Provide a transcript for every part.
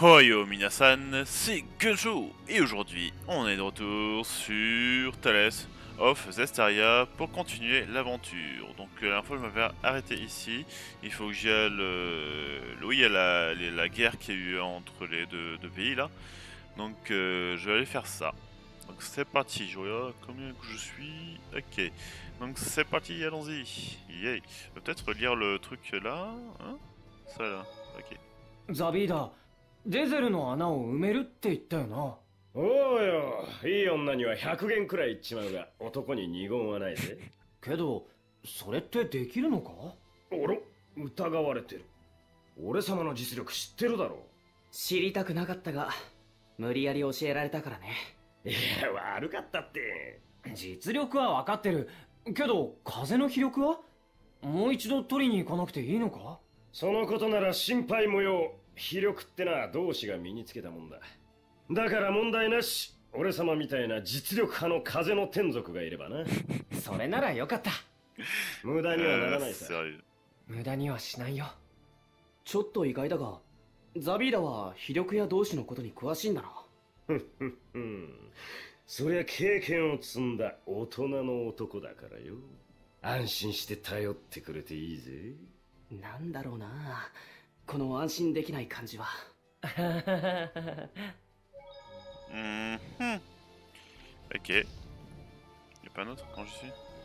Hoyo minasan, c'est Gunjo et aujourd'hui on est de retour sur Thales of Zestiria pour continuer l'aventure. Donc la dernière fois je m'avais arrêté ici, il faut que j'y aille oui, il y a la guerre qu'il y a eu entre les deux pays là. Donc je vais aller faire ça. Donc c'est parti, je regarde combien que je suis. Ok, donc c'est parti, allons-y. Yay. Peut-être lire le truc là, hein. Ça là, ok. ザビーダ、デゼルの穴を埋めるって言ったよな。 おうよ、いい女には100元くらい言っちまうが、男に二言はないぜ。 けど、それってできるのか？ おろ、疑われてる。俺様の実力知ってるだろ知りたくなかったが、無理やり教えられたからね。 う。いや、悪かったって。 実力は分かってる。けど、風の秘力は？もう一度取りに行かなくていいのか？ そのことなら心配無用。秘力ってのは同志が身につけたもんだ。だから問題なし。俺様みたいな実力派の風の天族がいればな。 それならよかった。 無駄にはならないさ。 無駄にはしないよ。 ちょっと意外だが、ザビーダは秘力や同志のことに詳しいんだな。 そりゃ経験を積んだ大人の男だからよ。安心して頼ってくれていいぜ。 なんだろうな、この安心できない感じは。 Ok. Y'a pas un autre quand je suis?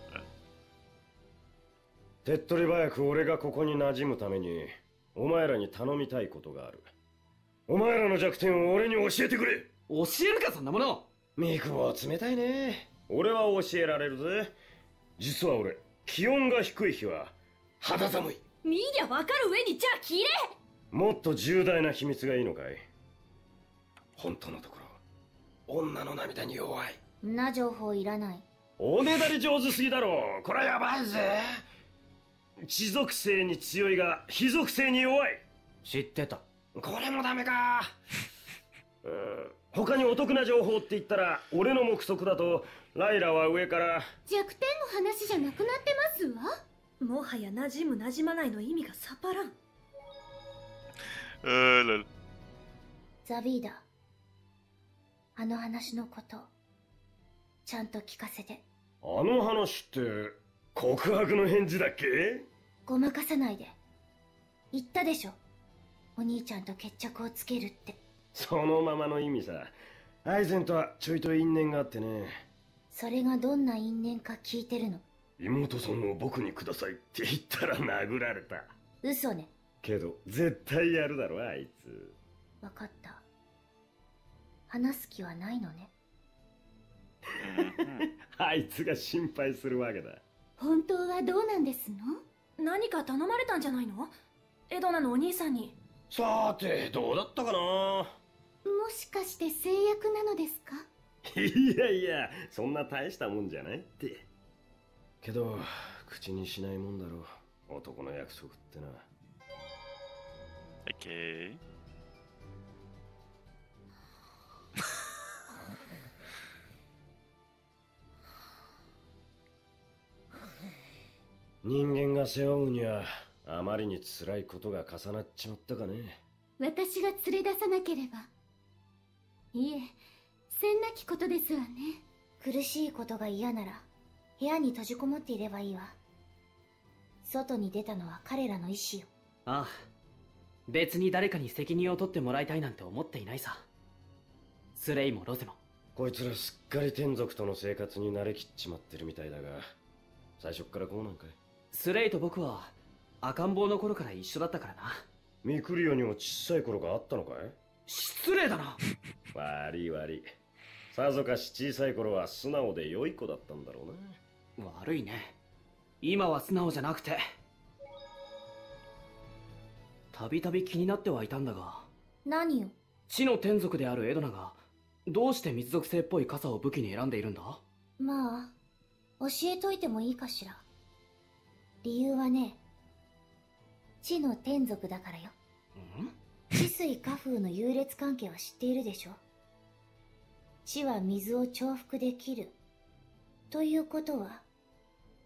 手っ取り早く俺がここに馴染むためにお前らに頼みたいことがある。お前らの弱点を俺に教えてくれ。 教えるかそんなもの。 ミクは冷たいね。俺は教えられるぜ。実は俺、気温が低い日は肌寒い。 見りゃわかる上にじゃあ切れ。 もっと重大な秘密がいいのかい？本当のところ女の涙に弱い。 んな情報いらない。 おねだり上手すぎだろ。これはやばいぜ。地属性に強いが非属性に弱い。 知ってた。 これもダメか。他にお得な情報って言ったら、俺の目測だとライラは上から。 弱点の話じゃなくなってますわ。もはや馴染む馴染まないの意味がさぱらん。ザビーダ、あの話のことちゃんと聞かせて。 あの話って告白の返事だっけ？ ごまかさないで。言ったでしょ、お兄ちゃんと決着をつけるって。 そのままの意味さ。アイゼンとはちょいと因縁があってね。 それがどんな因縁か聞いてるの。 妹さんを僕にくださいって言ったら殴られた。 嘘ね。 けど絶対やるだろあいつ。 わかった。話す気はないのね。 あいつが心配するわけだ。 本当はどうなんですの？何か頼まれたんじゃないの？エドナのお兄さんに。 さてどうだったかな。 もしかして制約なのですか？ いやいや、そんな大したもんじゃないって。けど口にしないもんだろう、男の約束ってな。 Ok. 人間が背負うにはあまりに辛いことが重なっちまったかね。 私が連れ出さなければ。いえ、せんなきことですわね。苦しいことが嫌なら部屋に閉じこもっていればいいわ。外に出たのは彼らの意志よ。 ああ、別に誰かに責任を取ってもらいたいなんて思っていないさ。スレイもロゼも。 こいつらすっかり天族との生活に慣れきっちまってるみたいだが、最初っからこうなんかい？ スレイと僕は赤ん坊の頃から一緒だったからな。 ミクリオにも小さい頃があったのかい？ 失礼だな。 悪い悪い。さぞかし小さい頃は素直で良い子だったんだろうな。 悪いね。今は素直じゃなくて。たびたび気になってはいたんだが。 何よ？ 地の天族であるエドナがどうして水属性っぽい傘を武器に選んでいるんだ？ まあ、教えといてもいいかしら。理由はね、地の天族だからよ。地水火風の優劣関係は知っているでしょ。地は水を重複できる。ということは、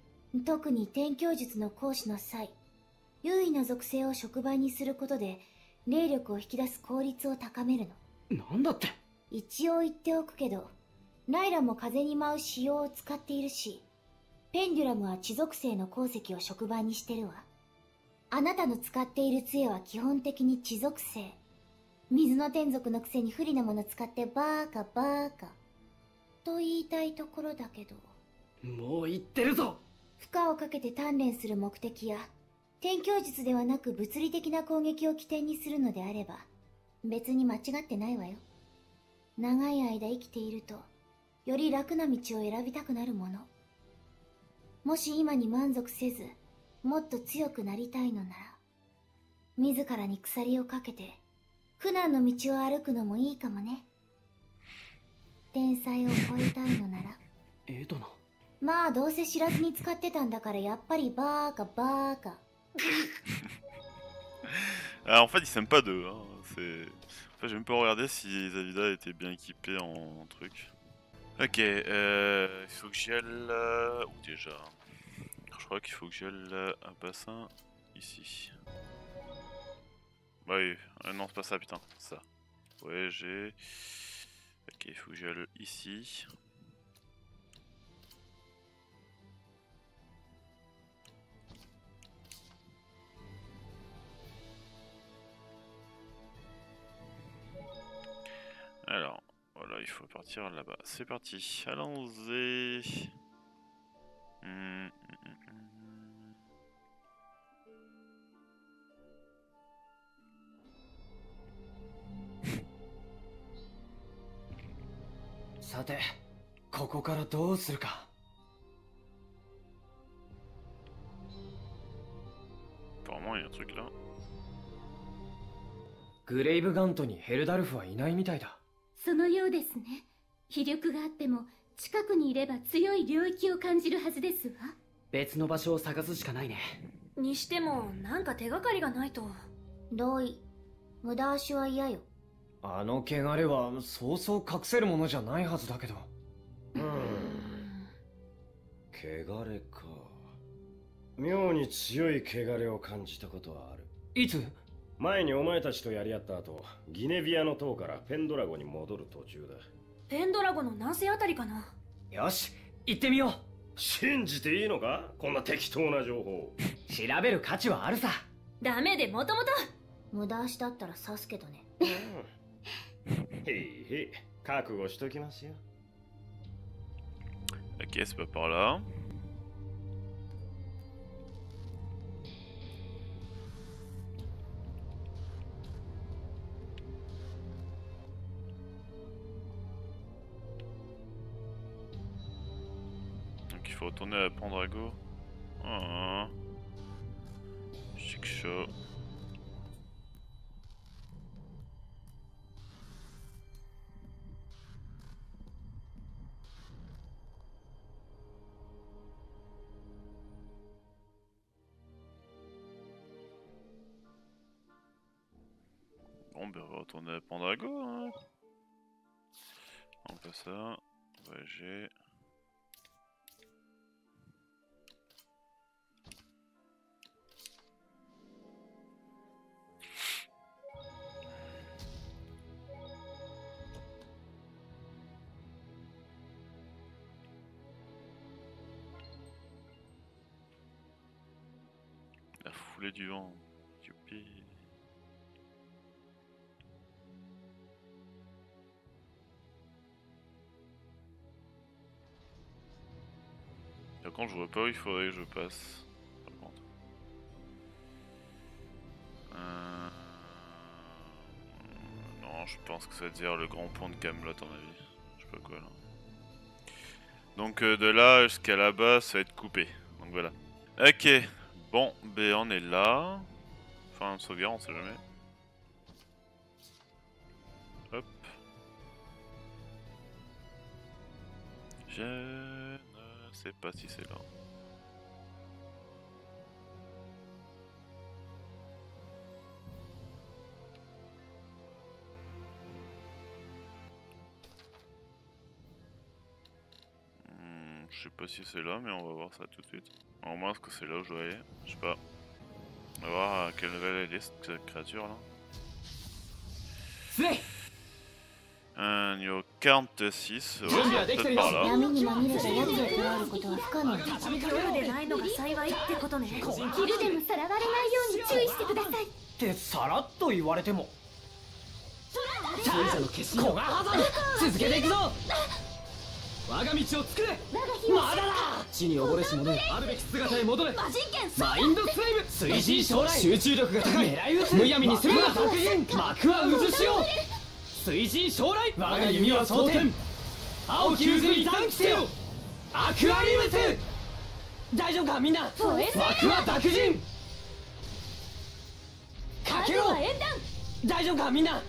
特に天鏡術の行使の際、優位な属性を触媒にすることで霊力を引き出す効率を高めるの。 なんだって。 一応言っておくけど、ライラも風に舞う仕様を使っているし、ペンデュラムは地属性の鉱石を触媒にしてるわ。あなたの使っている杖は基本的に地属性。水の天属のくせに不利なもの使ってバーカバーカ。と言いたいところだけど。 もう言ってるぞ。 負荷をかけて鍛錬する目的や、天境術ではなく物理的な攻撃を起点にするのであれば、別に間違ってないわよ。長い間生きていると、より楽な道を選びたくなるもの。もし今に満足せず、もっと強くなりたいのなら、自らに鎖をかけて、苦難の道を歩くのもいいかもね。天才を超えたいのなら。 エドナ。 まあどうせ知らずに使ってたんだからやっぱりバーカバーカ。 Ah, en fait, ils s'aiment pas deux. Hein. En fait, j'ai même pas regardé si Zavida était bien équipé en truc. Ok, il faut que j'y aille. Où déjà? Je crois qu'il faut que j'y aille un bassin ici. Bah oui, non, c'est pas ça, putain, c'est ça. Ouais, j'ai. Ok, il faut que j'y aille ici. Alors, voilà, il faut partir là-bas. C'est parti, allons-y. Hum. さて、ここからどうするか。 Apparemment, il y a un truc là. グレイブガントにヘルダルフはいないみたいだ。 そのようですね。気力があっても近くにいれば強い領域を感じるはずですわ。 別の場所を探すしかないね。 にしてもなんか手がかりがないと。 同意。無駄足は嫌よ。 あの汚れはそうそう隠せるものじゃないはずだけど。 汚れか。妙に強い汚れを感じたことはある。 いつ？ 前にお前たちとやり合った後、ギネビアの塔からペンドラゴに戻る途中だ。 ペンドラゴの南西あたりかな。 よし、行ってみよう。 信じていいのか？こんな適当な情報。 調べる価値はあるさ。 ダメでもともと。 無駄足だったら刺すけどね。 へいへい、覚悟しときますよ。 Ok, c'est pas par là. Donc il faut retourner à Pendrago. Ah, chic chaud. Bon, ben on va retourner à Pendrago. Hein. On fait ça. Voyager. La foulée du vent. Youpi. Par contre, je vois pas où il faudrait que je passe. Par contre. Non, je pense que ça veut dire le grand pont de Camelot à mon avis. Je sais pas quoi là. Donc de là jusqu'à là-bas, ça va être coupé. Donc voilà. Ok. Bon, ben on est là. Enfin, de sauvegarde, on sait jamais. Hop. Je ne sais pas si c'est là. Je sais pas si c'est là, mais on va voir ça tout de suite. Au moins, est-ce que c'est là où je dois aller? Je sais pas. On va voir à quel level elle est cette créature là. スレイ Niveau 46, ouais, 準備はできてるよ。 peut-être par là. 闇にまみれた奴を捕らえることは不可能だ。 夜でないのが幸いってことね。昼でもさらわれないように注意してください。 ってさらっと言われても。 賢者の決心古賀ハザム続けていくぞ。我が道を作れ。 我が日はまだだ。 地に溺れし者よ、 あるべき姿へ戻れ。 魔人剣マインドスレイブ推進将来集中力が高い狙い撃つむやみにするな白人幕は渦潮推進将来我が弓は蒼天青き渦に短期せよアクアリウス大丈夫かみんなフォエス枠は濁人かけろは演談大丈夫かみんな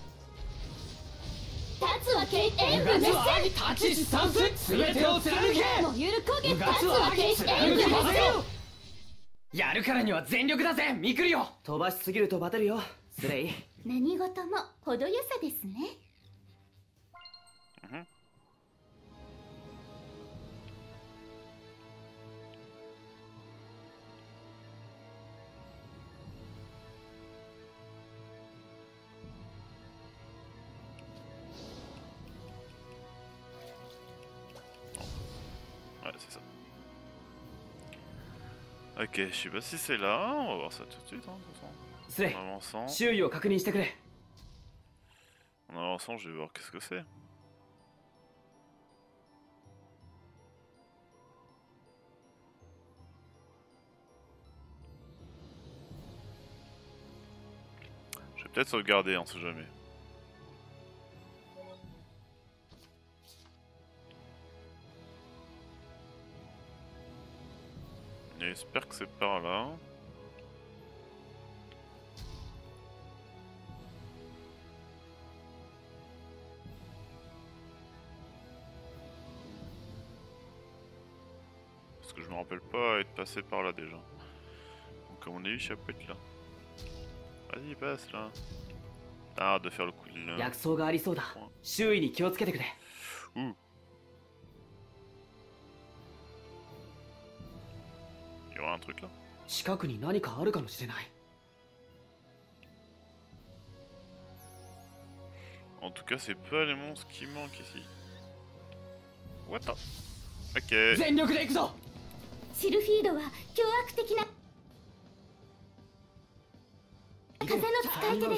立つは剣演う武熱がつは戦立ち地三水全てを貫け燃ゆる焦げうが立つはつは剣演武貫け熱戦やるからには全力だぜミクリオ飛ばしすぎるとバテるよ、スレイ。 何事も程よさですね。 Ouais, c'est ça. Ok, je sais pas si c'est là, on va voir ça tout de suite, hein, de toute façon. スレイ、 En avançant, 周囲を確認してくれ。 en avançant, je vais voir qu'est-ce que c'est. Je vais peut-être sauvegarder, on sait jamais. J'espère que c'est par là. Parce que je me rappelle pas être passé par là déjà. Donc à mon avis, ça peut être là. Vas-y, passe là. Arrête de faire le coup de là. 薬草がありそうだ。周囲に気をつけてくれ。 Ouh. Il y aura un truc là. 近くに何かあるかもしれない。 En tout cas, c'est pas les monstres qui manquent ici. What the... Ok. 全力でいくぞシルフィードは凶悪的な風の使い手です。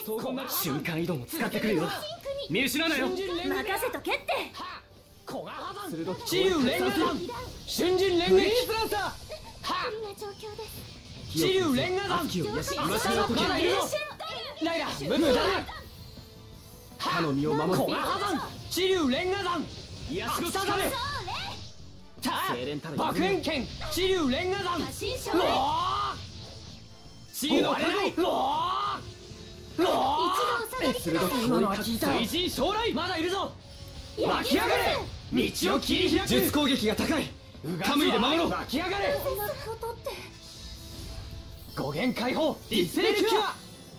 瞬間移動も使ってくるよ。見失うなよ。 任せとけって。 古賀ハザム鋭き治癒連撃弾瞬陣連撃フリースランサーは不利な状況です。 治癒連撃弾悪鬼を癒し、今しめの時まだいるぞライラ無駄だ他の身を守る。 古賀ハザム治癒連撃弾癒しの秋田力。 だ精錬たる爆炎剣治癒連撃弾過信症ロでー治癒の輝いローロー一度お下がりください。 今のは聞いた推進将来まだいるぞ湧き上がれ道を切り開く術攻撃が高い。カムイで守ろう。 湧き上がれそんなことって語源解放一斉キュア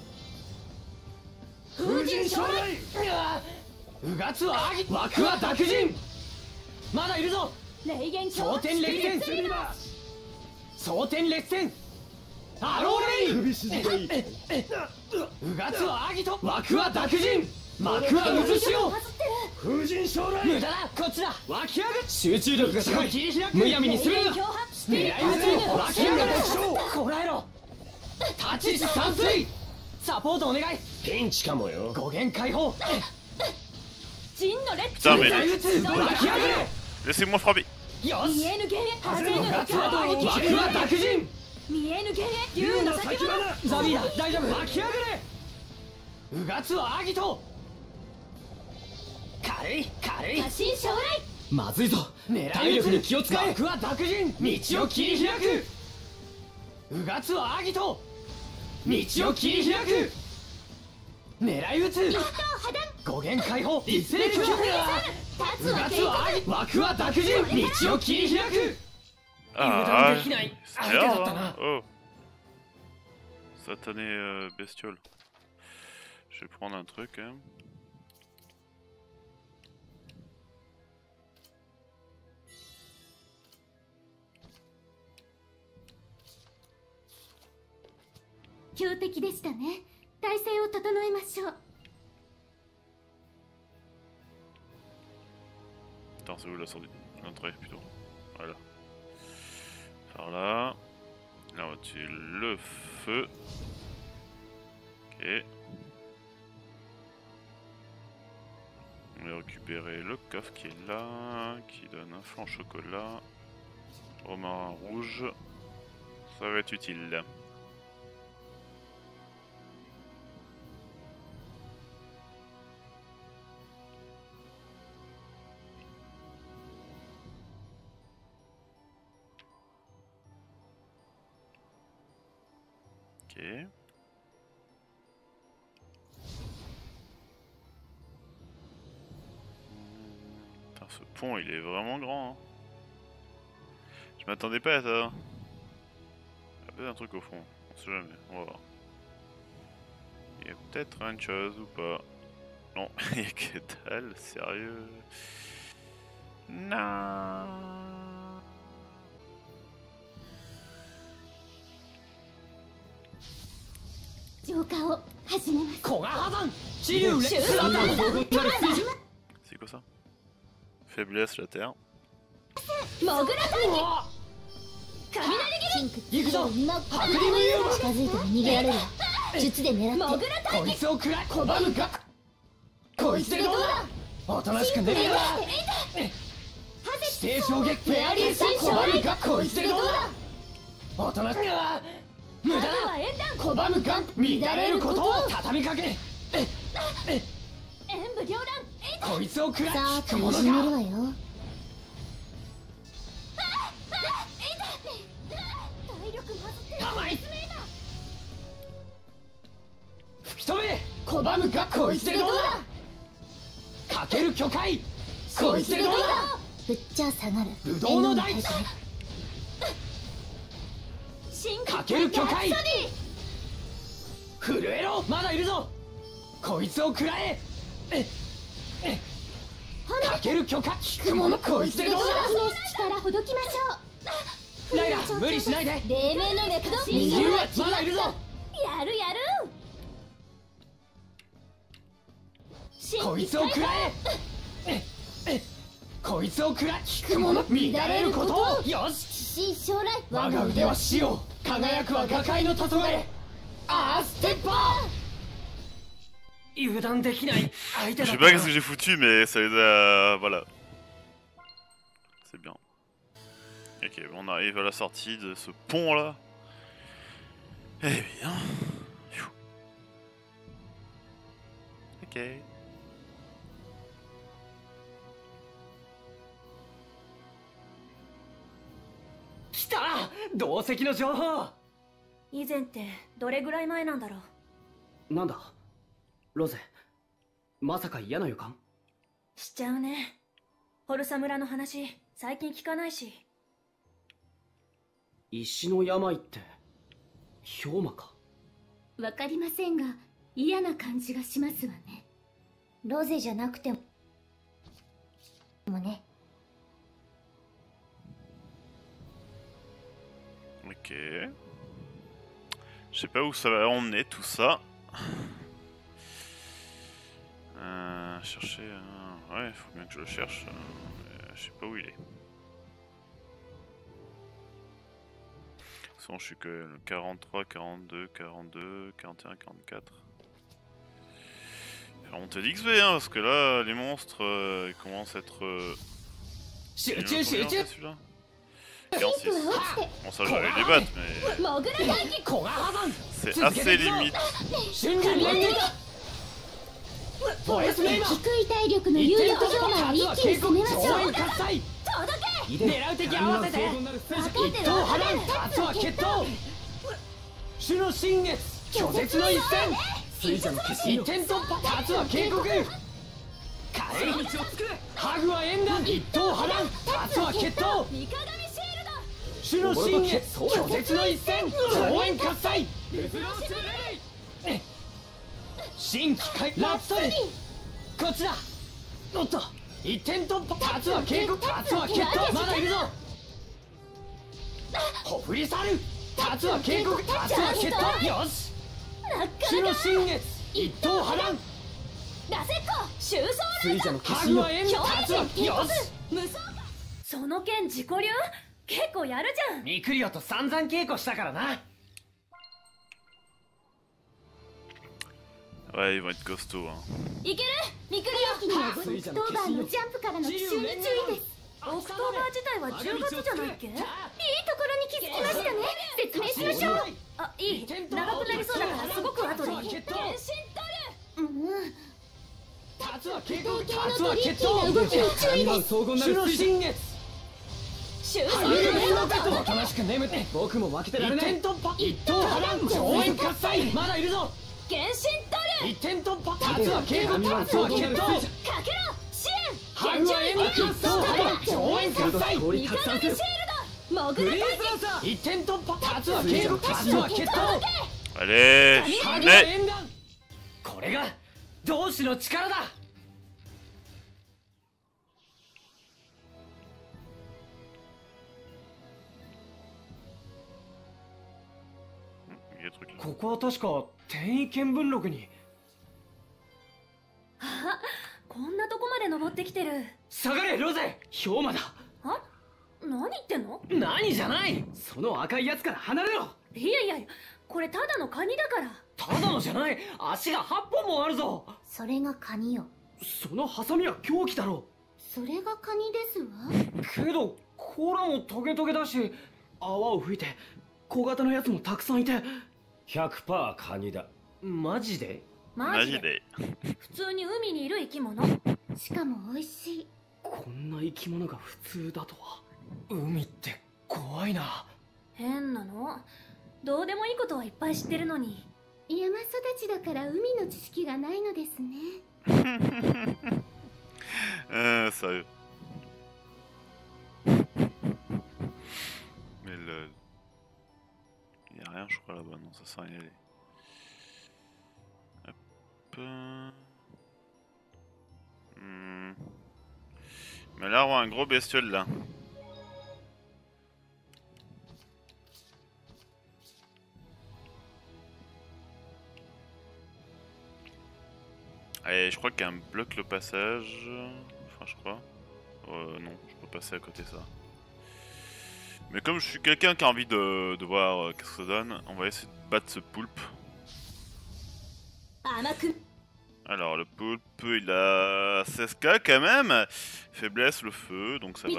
風神将来うがつはアギ枠は濁人まだいるぞ霊言蒼天烈戦蒼天烈戦アローレイン首筋がいい。 うがつはアギト枠は濁人幕は渦潮風神将来無駄だこっちだ湧き上がる集中力が高い切り開くむやみにするな狙い撃つ湧き上がれこらえろ立ち地散水サポートお願いピンチかもよ。 語源解放陣のレッ Putain, mais 狙い撃つ湧き上がれ laissez-moi frapper. よし見えぬ幻影ハゼヌうがつカードをは枠は濁人見えぬ幻影竜の先先物花ザビーだ大丈夫湧き上がれうがつはアギト軽い軽い過信将来まずいぞ。 狙い体力に気を使え。 枠は濁人道を切り開くうがつはアギト道を切り開く狙い撃つ一等破断語源解放一斉キュア立つはうがつはアギ枠は濁人道を切り開く Ah, de Kinai. c'est Arrêtez bien, d'entendre, hein. hein. Oh. Satané bestiole. Je vais prendre un truc, hein. 強敵でしたね。体勢を整えましょう。 C'est où la sortie? L'entrée plutôt. Voilà. Par là. Là on va tuer le feu. Ok. On va récupérer le coffre qui est là, qui donne un flanc chocolat. Romarin rouge. Ça va être utile. Ok. Putain, ce pont il est vraiment grand. Hein. Je m'attendais pas à ça. Il y a peut-être un truc au fond. On sait jamais. On va voir. Il y a peut-être une chose ou pas. Non, il y a que dalle. Sérieux. Non. C'est quoi ça? Faiblesse la terre. 近づいても逃げられる。術で狙って。 こいつを食ら拒むか。こいつでどうだ。おとなしく寝るわ。指定衝撃フェアリーさ拒むか。こいつでどうだ。おとなしく。無駄だ。拒むか。乱れることを畳みかけ。こいつを食らさあ始めるわよ。 吹き飛べ。拒むか。こいつでどうだ。かける巨海。こいつでどうだ。 ぶっちゃ下がる。 ぶどうの大地。かける巨海。震えろ。まだいるぞ。こいつを食らえ。かける巨海。引くもの。こいつでどうだ。 力ほどきましょう。 ライラ無理しないで。 黎明の熱度。 右上まだいるぞ。 やるやる。 こいつを食らえ。こいつを食らえ。引くもの。乱れることを。よし。 将来我が腕は死を。輝くは画界の黄昏。アーステッパー。油断できない相手だ。 Je sais pas qu'est-ce que j'ai foutu, mais ça les a. Voilà. C'est bien. Ok, on arrive à la sortie de ce pont là. Eh bien. Ok. 来た。同席の情報。 以前ってどれぐらい前なんだろう。 なんだロゼ、まさか嫌な予感しちゃうね。ホルサ村の話最近聞かないし。 石の病って氷魔か。 わかりませんが嫌な感じがしますわね。 ロゼじゃなくてもね。 Ok. Je sais pas où ça va emmener tout ça. Chercher. Ouais, il faut bien que je le cherche. Je sais pas où il est. Sinon, je suis que le 43, 42, 42, 41, 44. Alors, on te dit XP, hein, parce que là, les monstres, ils commencent à être. Celui-là 46. Bon, ça j'allais les battre, mais. C'est assez limite. 低い体力の有力氷魔を一気に攻めましょう。届け。 狙う敵合わせて。一刀破断。夏は決闘。主の新月。拒絶の一戦。水女の決心。一点突破。夏は警告。帰り道を作る。ハグは縁談。一刀破断。夏は決闘。主の新月。拒絶の一戦。増援喝采。新機械ラプソディ。こっちだ。おっと一点突破。タツは警告。タツは決闘。まだいるぞ。ほふり去る。タツは警告。タツは決闘。よし。主の新月。一刀破断。 ラセッコ収走。 水女の決心。ハグは縁。タツはよし。 その剣自己流結構やるじゃん。 ミクリオと散々稽古したからな。 Ouais, ils vont être costauds. Hein. いけるミクリア。オクトーバーのジャンプからの奇襲に注意です。オクトーバー自体は10月じゃないっけ。いいところに気づきましたね。説明しましょう。あ、いい。長くなりそうだからすごく後でいい。剣心取る。 タツは警告。タツは決闘。動きに注意です。主の新月。おとなしく眠って僕も負けてられない。一点突破。一等波乱上演喝采。まだいるぞ。 剣心取る。 一点突破。タツは警告。タツは決闘。 かけろ支援。 ハグはエンド。一等波乱上演喝采。 味方にシールド。モグラタ一点突破。タツは警告。タツは決闘。 Allez, ハグは演弾。これが同志の力だ。 ここは確か転移見聞録に。 あ、こんなとこまで登ってきてる。 下がれロゼ、氷馬だ。 あ、何言ってんの？ 何じゃない。その赤いやつから離れろ。 いやいや、これただのカニだから。 ただのじゃない。足が8本もあるぞ。 それがカニよ。 そのハサミは凶器だろそれがカニですわ。 けど甲羅もトゲトゲだし、泡を吹いて小型のやつもたくさんいて。 100% カニだ。 マジで？ マジで。普通に海にいる生き物。 しかも美味しい。 こんな生き物が普通だとは。海って怖いな。 変なの。どうでもいいことはいっぱい知ってるのに。 山育ちだから海の知識がないのですね。 Sérieux. Mais le... Il n'y a rien je crois là-bas, non ça sert à y aller. Hop. Mais là on voit un gros bestiole là. Allez, je crois qu'il y a un bloc le passage. Enfin, je crois. Non, je peux passer à côté de ça. Mais comme je suis quelqu'un qui a envie de voir qu'est-ce que ça donne, on va essayer de battre ce poulpe. Alors, le poulpe, il a 16k quand même. Faiblesse, le feu, donc ça va.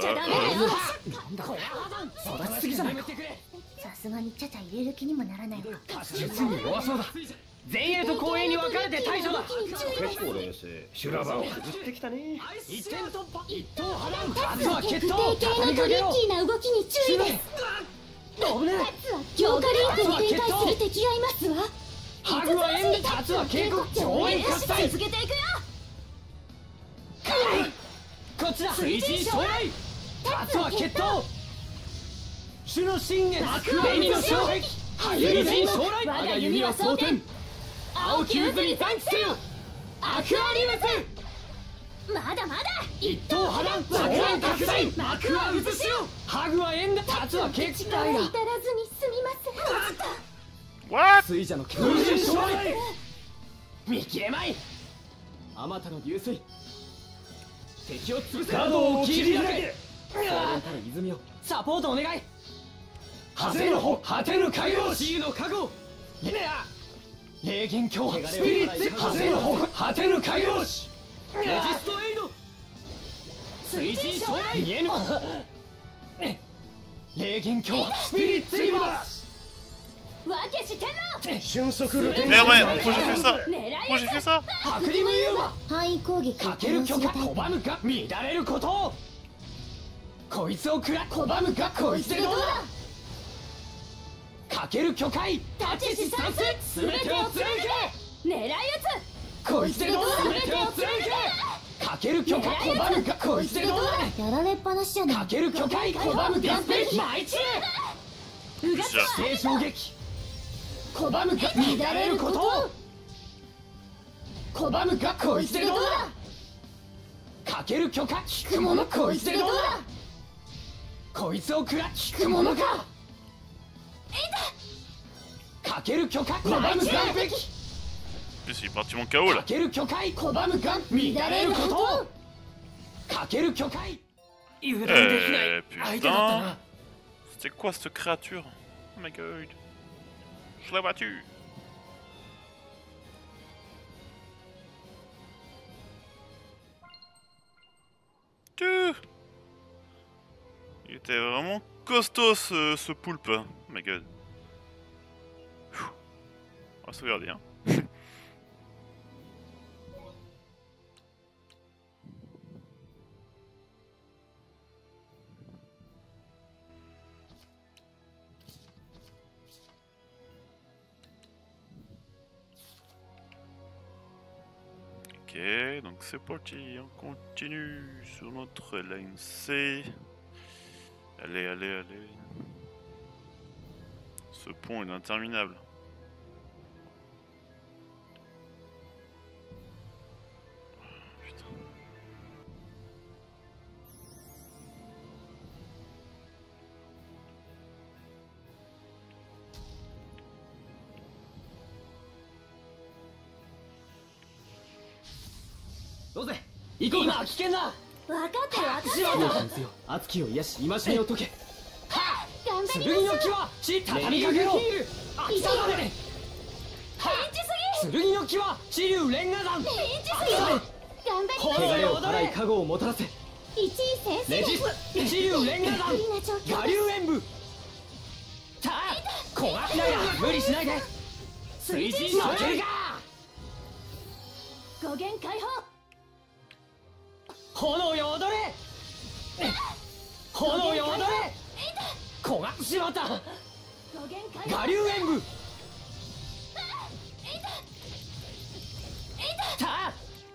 さすがにちゃちゃ入れる気にもならないわ。 実に弱そうだ。前衛と後衛に分かれて対処だ。 結構冷静。修羅場をくぐってきたね。 一点突破。一等波乱。タツは決闘。 定型のトリッキーな動きに注意です。 危ねえ。 強化リンクを展開する敵がいますわ。 ハグはエンド。タツは警告。上演喝采。 続けていくよ。 こっちだ。水神将来。タツは決闘。主の信玄。紅の障壁。水神将来。我が弓は蒼天。青き渦に残機せよ。アクアリムス。 まだまだ。 一等波乱。上演喝采。幕は渦潮。ハグはエンド。タツは決闘。 力に至らずにすみません。 What? 水者の強靭将来。見切れまい。あまたの流水。敵を潰せ。角を切り上げ。泉よ、サポートお願い。外れの方、果てぬ海洋。自由の加護。いや。霊言強破。スピリッツ。外れの方、果てぬ海洋。レジストエイド。水神将来。見えぬ。霊言強破。スピリッツリバース。 瞬足ルテン。 Mais ouais, pourquoi j'ai fait ça? Pourquoi j'ai fait ça? 範囲攻撃をかける許可拒むか乱れることを。こいつをくら拒むかこいつでどうだ。かける許可立ちし三すすべてを貫け。 狙い撃つこいつでどうだ。すべてを貫け。かける許可拒むかこいつでどうだ。 やられっぱなしじゃない。 かける許可拒むかマイチュー。指定衝撃。 拒むか乱れることを。拒むかこいつでどうだ。かける許可聞くものこいつでどうだ。こいつをくら聞くものか。かける許可拒むかべき。 Plus il est parti mon KO là. かける許可拒むか乱れることを。かける許可油断できない相手だったな。 C'est quoi cette créature? Oh my god. Je l'ai battu. Il était vraiment costaud ce poulpe. Oh my god. On va sauvegarder hein. Ok, donc c'est parti, on continue sur notre line C. Allez, allez, allez. Ce pont est interminable. Putain. どうぜ行こう。今は危険だ。 分かってる私強はく見せよ。熱きを癒し戒めを解け。 頑張り剣の木は畳みかけろ。秋田だね。剣の木は紫龍連河山。 頑張汚れを払い加護をもたらせ。 り一位先生レジス紫龍連河不利な状況山我流演武。さあ小がないな。無理しないで。水神負けるか。 語源解放炎よ踊れ。炎よ踊れ。小がしまった。 語源解放我流演武。さあ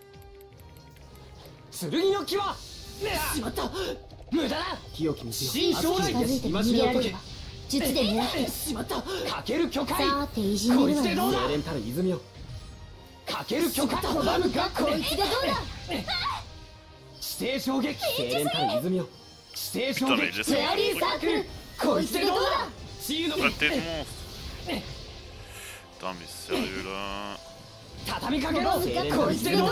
剣の木はしまった。無駄だ。清き道を新正来近づいても逃げられれば術で狙ってしまった。かける巨海。 さーていじめこるわよ。 いつでどうだ。精錬たる泉よ。かける巨海。拒むかこいつでどうだ。地底衝撃。精錬たる泉よ。地底衝 Putain, mais 撃。 laisse-moi フェアリーサークル。こいつでどうだ。自由の Arrêtez ce monstre. Putain mais sérieux là. 畳みかけろ。こいつでどうだ。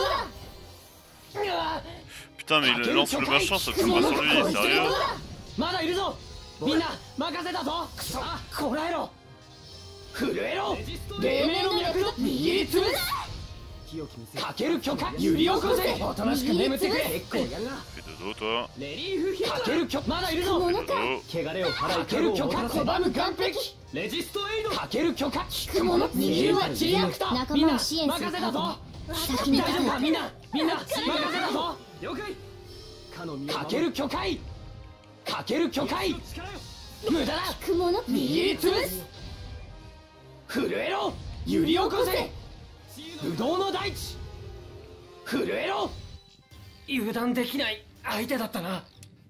Putain mais il lance le machin, ça tombe pas sur lui, sérieux. まだいるぞ。みんな任せたぞ。さあこらえろ。震えろ。黎明の脈の握りつぶす。かける巨海。揺り起こせ。おとなしく眠ってくれ。結構やんな。 Fais de dos toi. レリーフヒかける巨まだいるぞ。 Fais de dos. 汚れを払いかける巨海。拒む岸壁。レジストエイド。かける巨海。聞くもの。握るはチリアクタ。 仲間を支援する任せたぞ。 先に大丈夫かみんな任せたぞ。了解。かける巨海。かける巨海。無駄だ。 雲の握りつぶす。震えろ。揺り起こせ。不動の大地。震えろ。油断できない相手だったな。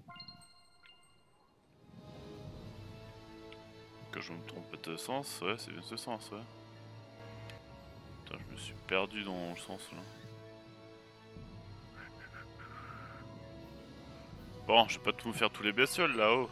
Que je me trompe pas de sens, ouais c'est bien ce sens ouais. Putain je me suis perdu dans le sens là. Bon je vais pas tout faire tous les bestioles là-haut.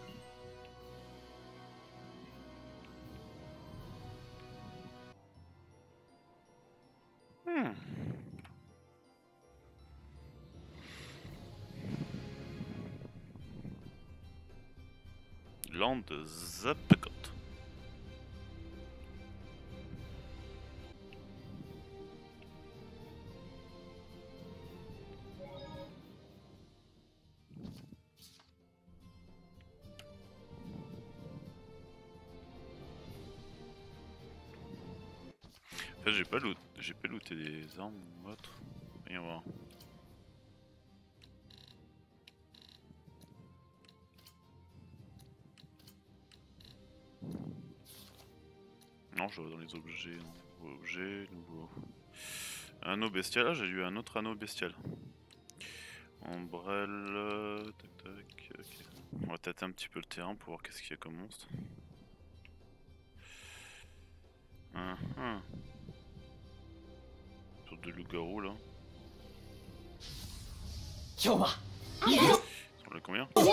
Land de Zapcot. En fait, j'ai pas looté des armes ou autre. Rien voir. Non, je vois dans les objets. Nouveau objet, nouveau. Anneau bestial. Ah, j'ai eu un autre anneau bestial. Ombrelle. Tac tac. Ok. On va tâter un petit peu le terrain pour voir qu'est-ce qu'il y a comme monstre. Une sorte de loup-garou là. Sur le combien 7.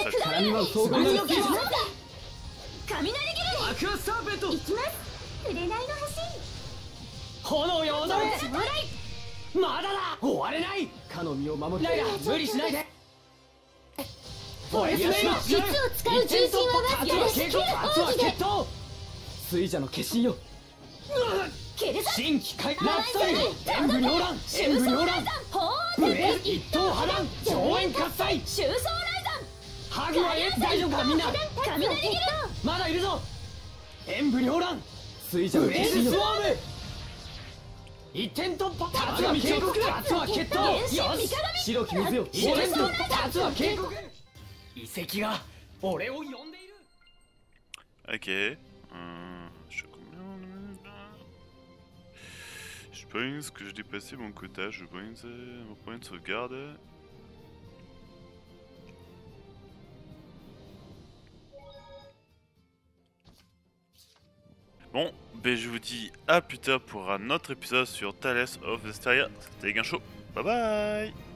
雷切アクアサーペント。 りいきます紅の橋炎よ踊れ。 将来まだだ。終われない。かの身を守りながら無理しないで。 おやすみ実を使う重心はやるスキル奥義で決闘水者の化身よケルサ新規開ラプソディ演武両乱演武両乱ブレー一等波乱上演喝采周走雷ハグは大丈夫かみんな雷切りまだいるぞ演武両乱水者の化身よ一点突破竜は警告竜は決闘よし白き水よ一点突破竜は警告遺跡が俺を呼んでいる Ok. Je pense que j'ai dépassé mon quota. Je pense mon point de sauvegarde. Bon, ben je vous dis à plus tard pour un autre épisode sur Tales of Zestiria. C'était Guincho. Bye bye.